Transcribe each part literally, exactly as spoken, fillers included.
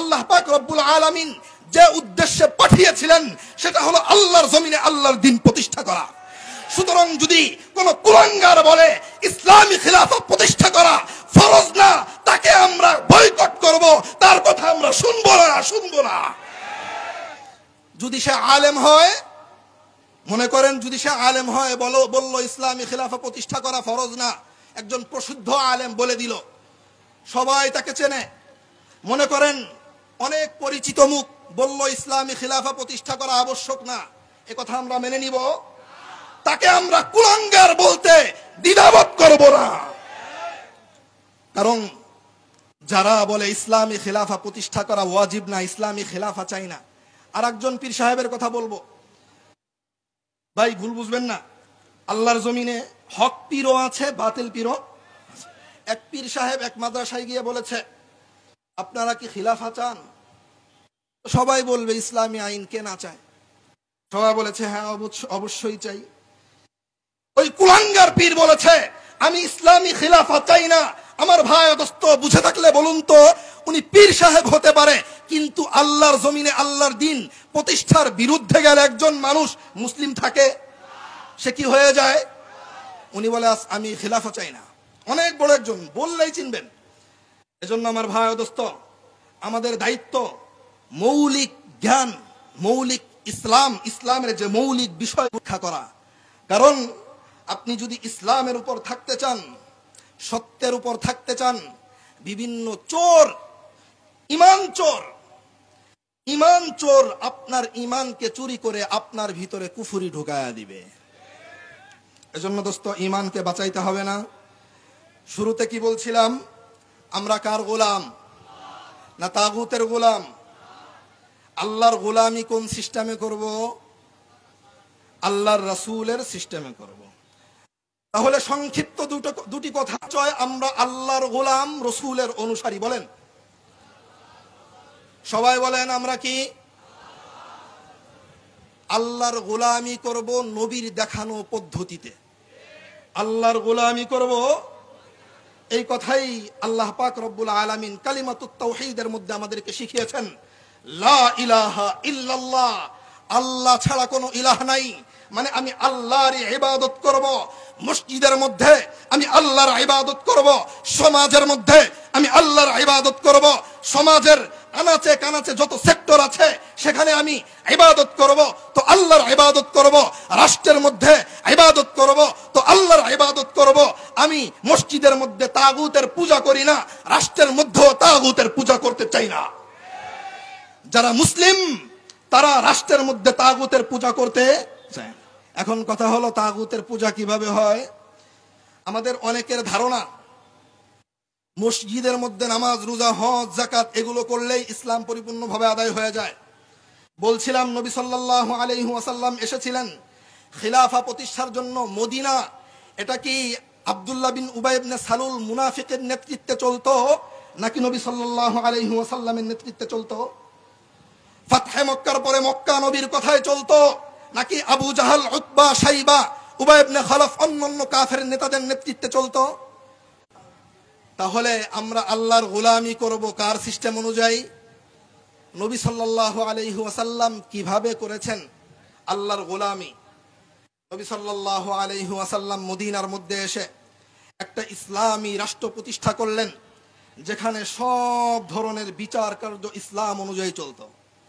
আল্লাহ পাক রব্বুল আলামিন যে উদ্দেশ্যে পাঠিয়েছিলেন সেটা হলো আল্লাহর জমিনে আল্লাহর দ্বীন প্রতিষ্ঠা করা। সুতরাং যদি কোন কুলাঙ্গার বলে ইসলামী খিলাফত প্রতিষ্ঠা করা ফরজ না, তাকে আমরা বয়কট করব, তার কথা আমরা শুনবো না শুনবো না যদি সে আলেম হয়, মনে করেন যদি সে আলেম হয় বলো বলল ইসলামী খিলাফা প্রতিষ্ঠা করা ফরজ না, একজন প্রসিদ্ধ আলেম বলে দিল, সবাই তাকে চেনে, মনে করেন অনেক পরিচিত মুখ বলল ইসলামী খিলাফা প্রতিষ্ঠা করা আবশ্যক না, এ কথা আমরা মেনে নিব? তাকে আমরা কুলাঙ্গার বলতে দ্বিধাবোধ করব না। কারণ যারা বলে ইসলামী খিলাফা প্রতিষ্ঠা করা ওয়াজিব না, ইসলামী খিলাফা চাই না, আর একজন পীর সাহেবের কথা বলবো, ভাই ভুল বুঝবেন না, আল্লাহর জমিনে হক পীরও আছে, বাতিল পীরও। এক পীর সাহেব এক মাদ্রাসায় গিয়ে বলেছে, আপনারা কি খিলাফা চান? সবাই বলবে ইসলামী আইন কে না চায়? সবাই বলেছে হ্যাঁ অবশ্যই চাই। ওই কুলাঙ্গার পীর বলেছে আমি ইসলামী খিলাফা চাই না। আমার ভাই দোস্ত বুঝে থাকলে বলুন তো, উনি পীর সাহেব হতে পারে, কিন্তু আল্লাহর জমিনে আল্লাহর দ্বীন প্রতিষ্ঠার বিরুদ্ধে গেলে একজন মানুষ মুসলিম থাকে, সে কি হয়ে যায়? উনি বলে আমি খিলাফা চাই না, অনেক বড় একজন, বললেই চিনবেন। এজন্য আমার ভাই দোস্ত, আমাদের দায়িত্ব মৌলিক জ্ঞান, মৌলিক ইসলাম, ইসলামের যে মৌলিক বিষয় ব্যাখ্যা করা। কারণ আপনি যদি ইসলামের উপর থাকতে চান, সত্যের উপর থাকতে চান, বিভিন্ন চোর, ইমান চোর, ইমান চোর আপনার ইমানকে চুরি করে আপনার ভিতরে কুফরি ঢুকায়া দিবে। এজন্য দোস্ত ইমানকে বাঁচাইতে হবে না? শুরুতে কি বলছিলাম, আমরা কার গোলাম? না তাগুতের গোলাম? আল্লাহর গোলামি কোন সিস্টেমে করব? আল্লাহর রাসূলের সিস্টেমে করব। তাহলে সংক্ষিপ্ত দুটো দুটি কথা চয়, আমরা আল্লাহর গোলাম, রাসূলের অনুসারী। বলেন সবাই বলেন, আমরা কি আল্লাহর গোলামি করব নবীর দেখানো পদ্ধতিতে? আল্লাহর গোলামি করব, এই কথাই আল্লাহ পাক রব্বুল আলামিন কালিমাতুত তাওহীদের মধ্যে আমাদেরকে শিখিয়েছেন। লা ইলাহা ইল্লাল্লাহ, আল্লাহ ছাড়া কোনো ইলাহ নাই, মানে আমি আল্লাহর ইবাদত করব। মসজিদের মধ্যে আমি আল্লাহর ইবাদত করব, সমাজের মধ্যে আমি আল্লাহর ইবাদত করব, সমাজের আনাচে কানাচে যত সেক্টর আছে সেখানে আমি ইবাদত করব, তো আল্লাহর ইবাদত করব। রাষ্ট্রের মধ্যে ইবাদত করব, তো আল্লাহর ইবাদত করব। আমি মসজিদের মধ্যে তাগুতের পূজা করি না, রাষ্ট্রের মধ্যেও তাগুতের পূজা করতে চাই না। যারা মুসলিম তারা রাষ্ট্রের মধ্যে তাগুতের পূজা করতে চায়। এখন কথা হলো তাগুতের পূজা কিভাবে হয়? আমাদের অনেকের ধারণা মসজিদের মধ্যে নামাজ, রোজা, হজ, যাকাত এগুলো করলেই ইসলাম পরিপূর্ণভাবে আদায় হয়ে যায়। বলছিলাম নবী সাল্লাল্লাহু আলাইহি ওয়াসাল্লাম এসেছিলেন খিলাফা প্রতিষ্ঠার জন্য মদিনা। এটা কি আব্দুল্লাহ বিন উবাই ইবনে সালুল মুনাফিকের নেতৃত্বে চলতো, নাকি নবী সাল্লাল্লাহু আলাইহি ওয়াসাল্লামের নেতৃত্বে চলতো? ফাতহে মক্কার পরে মক্কা নবীর কথায় চলতো, নাকি Abu Jahl, Utbah, Shaybah, Ubayy ibn Khalaf অন্যান্য কাফের নেতাদের নেতৃত্বে চলতো? তাহলে আমরা আল্লাহর গোলামি করব কার সিস্টেম অনুযায়ী? নবী সাল্লাল্লাহু আলাইহি ওয়াসাল্লাম কিভাবে করেছেন আল্লাহর গোলামি? নবী সাল্লাল্লাহু আলাইহি ওয়াসাল্লাম মদিনার মধ্যে এসে একটা ইসলামী রাষ্ট্র প্রতিষ্ঠা করলেন, যেখানে সব ধরনের বিচার কার্য ইসলাম অনুযায়ী চলতো।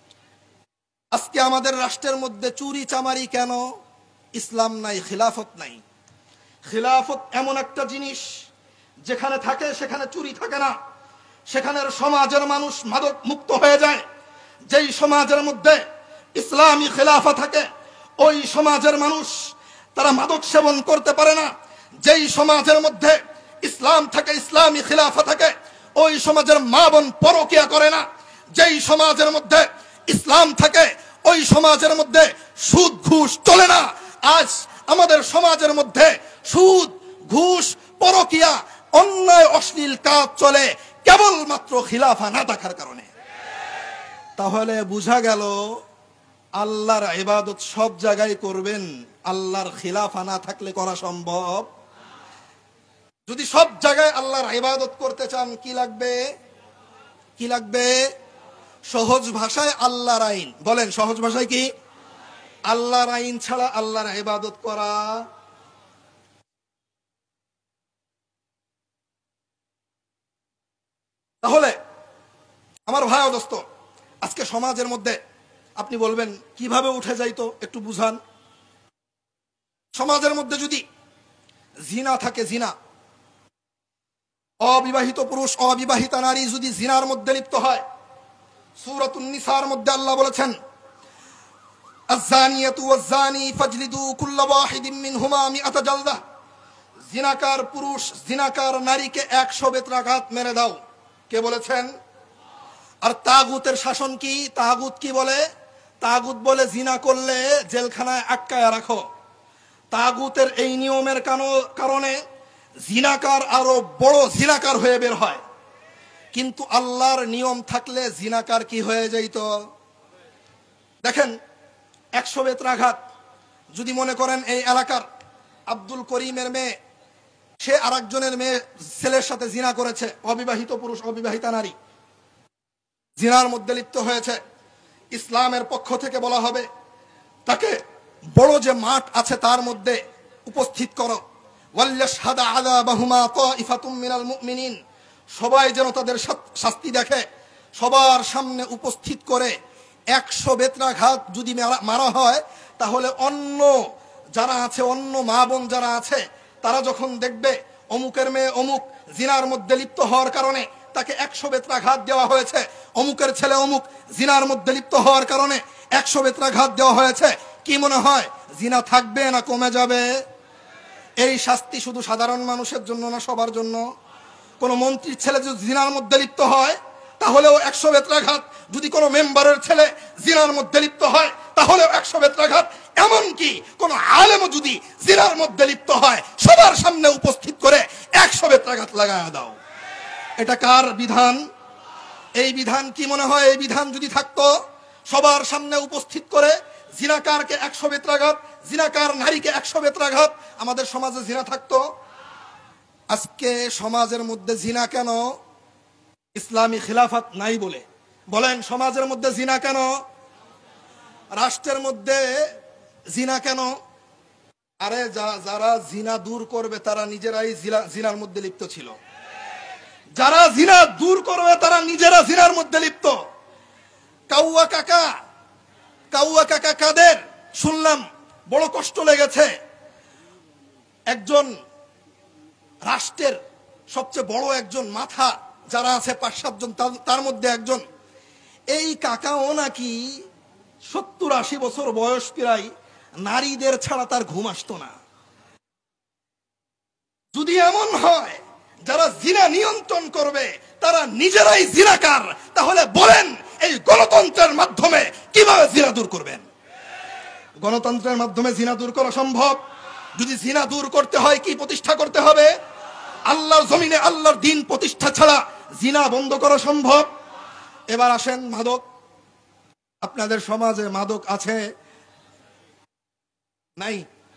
আজকে আমাদের রাষ্ট্রের মধ্যে চুরি চামারি কেন? ইসলাম নাই, খিলাফত নাই। খিলাফত এমন একটা জিনিস যেখানে থাকে সেখানে চুরি থাকে না, সেখানের সমাজের মানুষ মাদক মুক্ত হয়ে যায়। যেই সমাজের মধ্যে ইসলামী খিলাফা থাকে ওই সমাজের মানুষ তারা মাদক সেবন করতে পারে না। যেই সমাজের মধ্যে ইসলাম থাকে, ইসলামী খিলাফা থাকে, ওই সমাজের মা বোন পরকিয়া করে না। যেই সমাজের মধ্যে ইসলাম থাকে ওই সমাজের মধ্যে সুদ ঘুষ চলে না। আজ আমাদের সমাজের মধ্যে সুদ ঘুষ পরকিয়া অন্যায় অশ্লীল কাজ চলে কেবলমাত্র খিলাফা না থাকার কারণে। তাহলে বোঝা গেল আল্লাহর ইবাদত সব জায়গায় করবেন, আল্লাহর খিলাফা না থাকলে করা সম্ভব। যদি সব জায়গায় আল্লাহর ইবাদত করতে চান কি লাগবে? কি লাগবে? সহজ ভাষায় আল্লাহর আইন। বলেন সহজ ভাষায় কি? আল্লাহর আইন ছাড়া আল্লাহর ইবাদত করা। তাহলে আমার ভাই ও দোস্ত, আজকে সমাজের মধ্যে আপনি বলবেন কিভাবে উঠে যাইতো, একটু বুঝান। সমাজের মধ্যে যদি জিনা থাকে, জিনা, অবিবাহিত পুরুষ অবিবাহিতা নারী যদি জিনার মধ্যে লিপ্ত হয়, সূরাতুন নিসার মধ্যে আল্লাহ বলেছেন, আয-যানিয়াতু ওয়াজ-যানি ফাজলিদু কুল্লা ওয়াহিদিন মিনহুমা মিআতা জালদা। জিনাকার পুরুষ জিনাকার নারীকে একশো বেত্রাঘাত মেরে দাও। কে বলেছেন? আর তাগুতের শাসন কি? তাগুত কি বলে? তাগুত বলে জিনা করলে জেলখানায় আটকায় রাখো। তাগুতের এই নিয়মের কারণে জিনাকার আরো বড় জিনাকার হয়ে বের হয়। কিন্তু আল্লাহর নিয়ম থাকলে জিনাকার কি হয়ে যাইত? দেখেন, একশো বেত্রাঘাত যদি মনে করেন এই এলাকার আব্দুল করিমের মেয়ে, সে আরেকজনের মেয়ে ছেলের সাথে জিনা করেছে, অবিবাহিত পুরুষ অবিবাহিতা নারী জিনার মধ্যে লিপ্ত হয়েছে, ইসলামের পক্ষ থেকে বলা হবে তাকে বড় যে মাঠ আছে তার মধ্যে উপস্থিত করো। ওয়াল্যাশহাদা আযাবাহুমা তাইফাতুম মিনাল মুমিনিন। সবাই যেন তাদের শাস্তি দেখে, সবার সামনে উপস্থিত করে একশো বেত্রাঘাত যদি মারা হয়, তাহলে অন্য যারা আছে, অন্য মা বোন যারা আছে, তারা যখন দেখবে অমুকের মেয়ে অমুক জিনার মধ্যে লিপ্ত হওয়ার কারণে তাকে একশো বেত্রাঘাত দেওয়া হয়েছে, অমুকের ছেলে অমুক জিনার মধ্যে লিপ্ত হওয়ার কারণে একশো বেত্রাঘাত দেওয়া হয়েছে, কি মনে হয় জিনা থাকবে না কমে যাবে? এই শাস্তি শুধু সাধারণ মানুষের জন্য না, সবার জন্য। কোন মন্ত্রীর ছেলে যদি জিনার মধ্যে লিপ্ত হয় তাহলেও একশো বেত্রাঘাত, যদি কোনো মেম্বারের ছেলে জিনার মধ্যে লিপ্ত হয় তাহলেও একশো বেত্রাঘাত। এমনকি কোন আলেমও যদি জিনার মধ্যে লিপ্ত হয়, সবার সামনে উপস্থিত করে একশো বেত্রাঘাত লাগায়া দাও। এটা কার বিধান? এই বিধান কি মনে হয় এই বিধান যদি থাকতো, সবার সামনে উপস্থিত করে জিনাকারকে একশো বেত্রাঘাত, জিনাকার নারীকে একশো বেত্রাঘাত, আমাদের সমাজে জিনা থাকতো? আজকে সমাজের মধ্যে জিনা কেন? ইসলামী খিলাফত নাই বলে। বলেন সমাজের মধ্যে জিনা কেন? রাষ্ট্রের মধ্যে জিনা কেন? আরে যারা জিনা দূর করবে তারা নিজেরাই জিনার মধ্যে লিপ্ত ছিল। যারা জিনা দূর করবে তারা নিজেরা জিনার মধ্যে লিপ্ত। কাউয়া কাকা, কাউয়া কাকা কাদের শুনলাম বড় কষ্ট লেগেছে। একজন রাষ্ট্রের সবচেয়ে বড় একজন মাথা যারা আছে পাঁচ সাতজন, তার মধ্যে একজন, এই কাকাও নাকি সত্তর আশি বছর বয়স প্রায়, নারীদের ছাড়া তার ঘুম আসতো না। যদি এমন হয় যারা জিনা নিয়ন্ত্রণ করবে তারা নিজেরাই জিনাকার, তাহলে বলেন এই গণতন্ত্রের মাধ্যমে কিভাবে জিনা দূর করবেন? গণতন্ত্রের মাধ্যমে জিনা দূর করা সম্ভব? যদি জিনা দূর করতে হয় কি প্রতিষ্ঠা করতে হবে? আল্লাহর জমিনে আল্লাহর দ্বীন প্রতিষ্ঠা ছাড়া জিনা বন্ধ করা সম্ভব? এবার আসেন মাদক। আপনাদের সমাজে মাদক আছে নাই?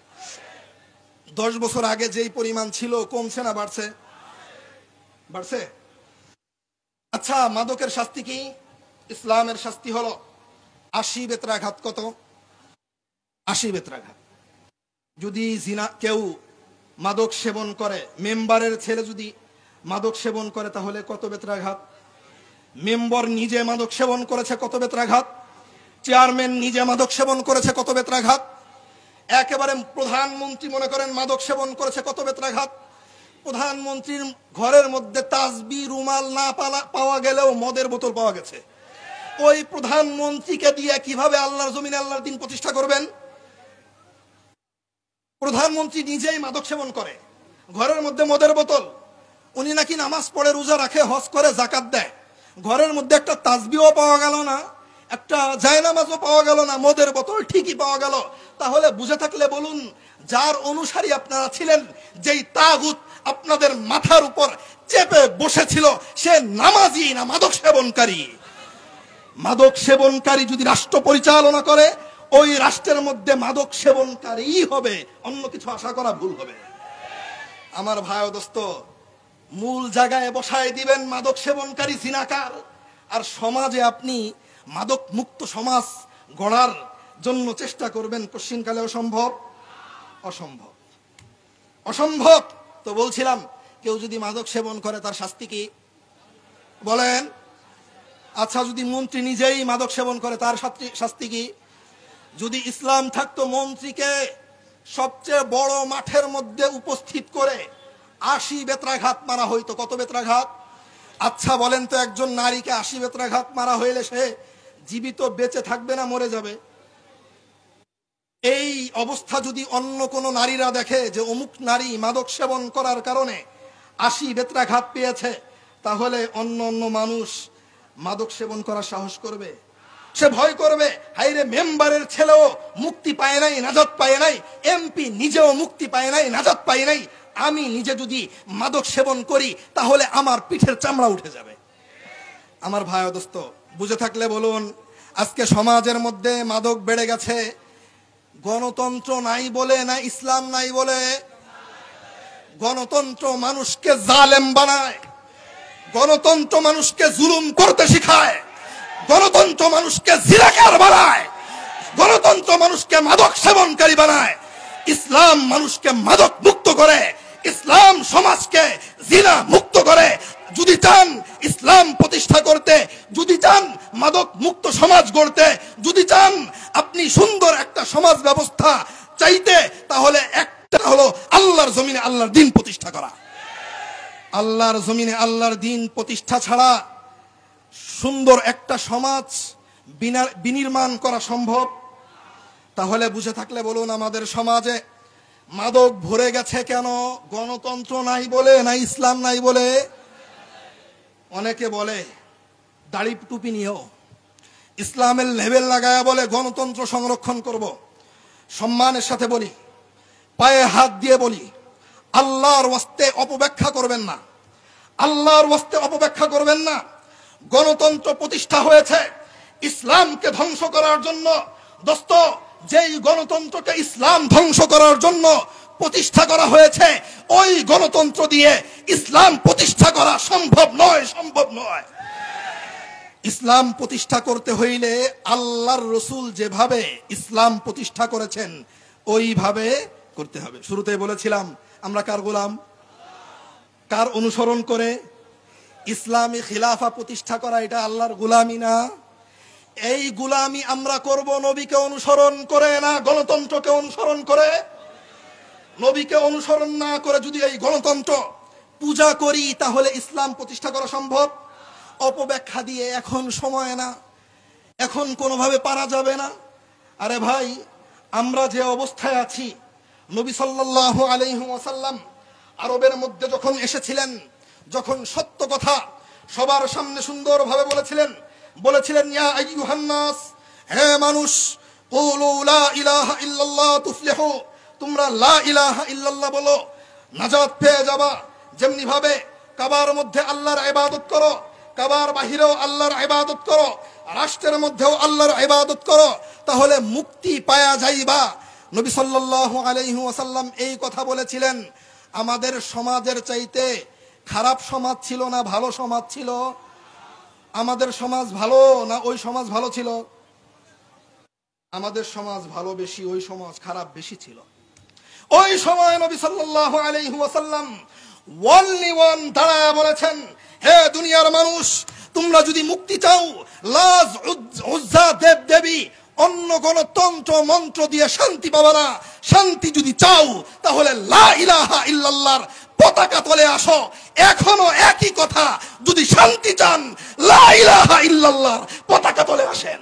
দশ বছর আগে যেই পরিমাণ ছিল কমছে না বাড়ছে? বাড়ছে। আচ্ছা, মাদকের শাস্তি কি? ইসলামের শাস্তি হলো আশি বেত্রাঘাত। কত? আশি বেত্রাঘাত। যদি জিনা কেউ মাদক সেবন করে, মেম্বারের ছেলে যদি মাদক সেবন করে তাহলে কত বেত্রাঘাত? মেম্বার নিজে মাদক সেবন করেছে, কত বেত্রাঘাত? চেয়ারম্যান নিজে মাদক সেবন করেছে, কত বেত্রাঘাত? একেবারে প্রধানমন্ত্রী মনে করেন মাদক সেবন করেছে, কত বেত্রাঘাত? প্রধানমন্ত্রীর ঘরের মধ্যে তাসবি রুমাল না পাওয়া গেলেও মদের বোতল পাওয়া গেছে। ওই প্রধানমন্ত্রীকে দিয়ে কিভাবে আল্লাহর জমিনে আল্লাহর দ্বীন প্রতিষ্ঠা করবেন? প্রধানমন্ত্রী নিজেই মাদক সেবন করে, ঘরের মধ্যে মদের বোতল। উনি নাকি নামাজ পড়ে, রোজা রাখে, হজ করে, যাকাত দেয়, ঘরের মধ্যে একটা তাসবিও পাওয়া গেল না, একটা জায়নামাজও পাওয়া গেল না, মদের বোতল ঠিকই পাওয়া গেল। তাহলে বুঝে থাকলে বলুন, যার অনুসারী আপনারা ছিলেন, যেই তাগুত আপনাদের মাথার উপর চেপে বসেছিল, সে নামাজি না মাদক সেবনকারী? মাদক সেবনকারী যদি রাষ্ট্র পরিচালনা করে, ওই রাষ্ট্রের মধ্যে মাদক সেবনকারী হবে, অন্য কিছু আশা করা ভুল হবে। আমার ভাই ও দোস্ত, মূল জায়গায় বসায় দিবেন মাদক সেবনকারী জিনাকার, আর সমাজে আপনি মাদক মুক্ত সমাজ গড়ার জন্য চেষ্টা করবেন, কোশ্চিনকালে অসম্ভব, অসম্ভব, অসম্ভব। তো বলছিলাম, কেউ যদি মাদক সেবন করে তার শাস্তি কি বলেন? আচ্ছা, যদি মন্ত্রী নিজেই মাদক সেবন করে তার শাস্তি কি? যদি ইসলাম থাকতো, মন্ত্রীকে সবচেয়ে বড় মাঠের মধ্যে উপস্থিত করে আশি বেত্রাঘাত মারা হইতো। কত বেত্রাঘাত? আচ্ছা বলেন তো, একজন নারীকে আশি বেত্রাঘাত মারা হইলে সে জীবিত বেঁচে থাকবে না মরে যাবে? এই অবস্থা যদি অন্য কোন নারীরা দেখে যে অমুক নারী মাদক সেবন করার কারণে আশি বেত্রাঘাত পেয়েছে, তাহলে অন্য অন্য মানুষ মাদক সেবন করার সাহস করবে? সে ভয় করবে, হাইরে মেম্বারের ছেলেও মুক্তি পায় নাই, নাজাত পায় নাই, এমপি নিজেও মুক্তি পায় নাই, নাজাত পায় নাই, আমি নিজে যদি মাদক সেবন করি তাহলে আমার পিঠের চামড়া উঠে যাবে। আমার ভাই ও দোস্ত, বুঝে থাকলে বলুন, আজকে সমাজের মধ্যে মাদক বেড়ে গেছে। গণতন্ত্র নাই বলে না ইসলাম নাই বলে? গণতন্ত্র মানুষকে জালেম বানায়, গণতন্ত্র মানুষকে জুলুম করতে শিখায়, গণতন্ত্র মানুষকে জিনাকার বানায়, গণতন্ত্র মানুষকে মাদক সেবনকারী বানায়। ইসলাম মানুষকে মাদক মুক্ত করে, ইসলাম সমাজকে জিনা মুক্ত করে। যদি চান ইসলাম প্রতিষ্ঠা করতে, যদি চান মাদক মুক্ত সমাজ গড়তে, যদি চান আপনি সুন্দর একটা সমাজ ব্যবস্থা চাইতে, তাহলে একটা হলো আল্লাহর জমিনে আল্লাহর দ্বীন প্রতিষ্ঠা করা। আল্লাহর জমিনে আল্লাহর দ্বীন প্রতিষ্ঠা ছাড়া সুন্দর একটা সমাজ বিনির্মাণ করা সম্ভব? তাহলে বুঝে থাকলে বলুন, আমাদের সমাজে মাদক ভরে গেছে কেন? গণতন্ত্র নাই বলে না ইসলাম নাই বলে? অনেকে বলে দাড়ি টুপি নিয়েও ইসলামের লেবেল লাগায়া বলে গণতন্ত্র সংরক্ষণ করব। সম্মানের সাথে বলি, পায়ে হাত দিয়ে বলি, আল্লাহর ওয়াস্তে অপব্যাখ্যা করবেন না, আল্লাহর ওয়াস্তে অপব্যাখ্যা করবেন না। গণতন্ত্র প্রতিষ্ঠা হয়েছে ইসলামকে ধ্বংস করার জন্য। দোস্ত, যেই গণতন্ত্রকে ইসলাম ধ্বংস করার জন্য প্রতিষ্ঠা করা হয়েছে, ওই গণতন্ত্র দিয়ে ইসলাম প্রতিষ্ঠা করা সম্ভব নয়, সম্ভব নয়। ইসলাম প্রতিষ্ঠা করতে হইলে আল্লাহর রসুল যেভাবে ইসলাম প্রতিষ্ঠা করেছেন ওইভাবে করতে হবে। শুরুতেই বলেছিলাম, আমরা কার গোলাম? কার অনুসরণ করে? ইসলামী খিলাফা প্রতিষ্ঠা করা এটা আল্লাহর গোলামি না? এই গোলামি আমরা করব নবীকে অনুসরণ করে না গণতন্ত্রকে অনুসরণ করে? নবীকে অনুসরণ না করে যদি এই গণতন্ত্র পূজা করি, তাহলে ইসলাম প্রতিষ্ঠা করা সম্ভব? অপব্যাখ্যা দিয়ে এখন সময় না, এখন কোনোভাবে পারা যাবে না। আরে ভাই, আমরা যে অবস্থায় আছি, নবী সাল্লাল্লাহু আলাইহি ওয়াসাল্লাম আরবের মধ্যে যখন এসেছিলেন, যখন সত্য কথা সবার সামনে সুন্দরভাবে বলেছিলেন, বলেছিলেন ইয়া আইয়ুহান নাস, হে মানুষ, কুলু লা ইলাহা ইল্লাল্লাহ তুফলিহু, তোমরা লা ইলাহা ইল্লাল্লাহ বলো, নাজাত পেয়ে যাবা। যেমনি ভাবে কাবার মধ্যে আল্লাহর ইবাদত করো, কাবার বাহিরেও আল্লাহর ইবাদত করো, রাষ্ট্রের মধ্যেও আল্লাহর ইবাদত করো, তাহলে মুক্তি পায়া যাইবা। নবী সাল্লাল্লাহু আলাইহি ওয়াসাল্লাম এই কথা বলেছিলেন। আমাদের সমাজের চাইতে খারাপ সমাজ ছিল না ভালো সমাজ ছিল? আমাদের সমাজ ভালো না ওই সমাজ ভালো ছিল? আমাদের সমাজ ভালো বেশি, ওই সমাজ খারাপ বেশি ছিল। ওই সময় নবী সাল্লাল্লাহু আলাইহি ওয়াসাল্লাম ওয়ানলি ওয়ান দাঁড়ায় বলেছেন, হে দুনিয়ার মানুষ, তোমরা যদি মুক্তি চাও, লাজ উজ্জা দেব দেবী অন্য কোন তন্ত্র মন্ত্র দিয়ে শান্তি পাবে না। শান্তি যদি চাও তাহলে লা ইলাহা ইল্লাল্লাহর পতাকা তলে আসো। এখনো একই কথা, যদি শান্তি চান লা ইলাহা ইল্লাল্লাহর পতাকা তলে আসেন।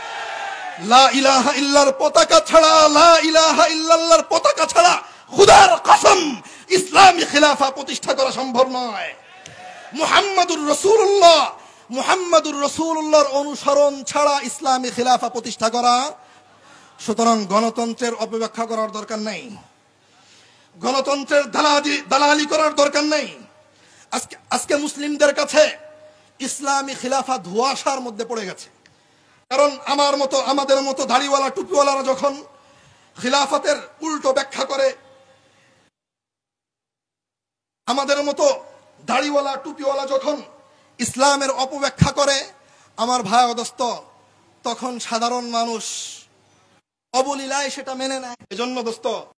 লা ইলাহা ইল্লাল্লাহর পতাকা ছাড়া, লা ইলাহা ইল্লাল্লাহর পতাকা ছাড়া খোদার কসম ইসলামী খিলাফা প্রতিষ্ঠা করা সম্ভব নয়। মুহাম্মাদুর রাসূলুল্লাহ মুহাম্মাদুর রাসূলুল্লাহর অনুসরণ ছাড়া ইসলামী খিলাফা প্রতিষ্ঠা করা। সুতরাং গণতন্ত্রের অপব্যাখ্যা করার দরকার নেই, গণতন্ত্রের দালালি দালালি করার দরকার নেই। আজকে আজকে মুসলিমদের কাছে ইসলামী খিলাফা ধোঁয়াশার মধ্যে পড়ে গেছে। কারণ আমার মতো, আমাদের মতো দাড়িওয়ালা টুপিওয়ালারা যখন খিলাফতের উল্টো ব্যাখ্যা করে, আমাদের মতো দাড়িওয়ালা টুপিওয়ালা যখন ইসলামের অপব্যাখ্যা করে, আমার ভাই ও দোস্ত, তখন সাধারণ মানুষ অবলীলায় সেটা মেনে নেয়। এজন্য দোস্ত